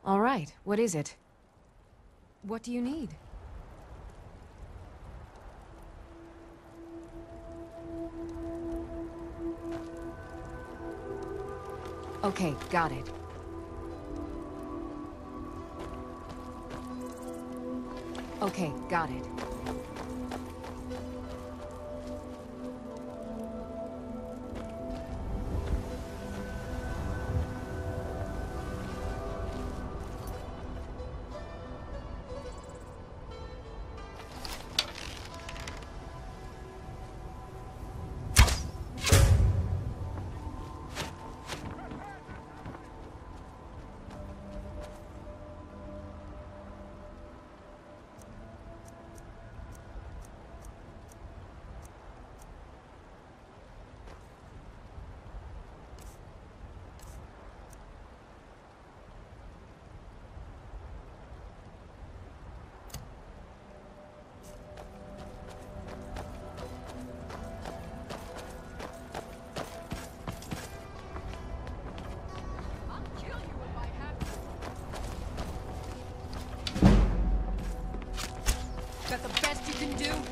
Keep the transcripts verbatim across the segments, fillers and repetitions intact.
All right, what is it? What do you need? Okay, got it. Okay, got it. That the best you can do?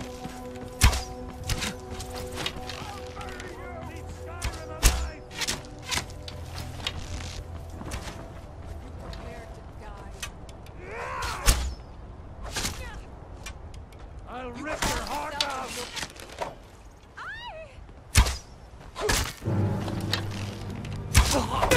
I'll rip your heart out! I...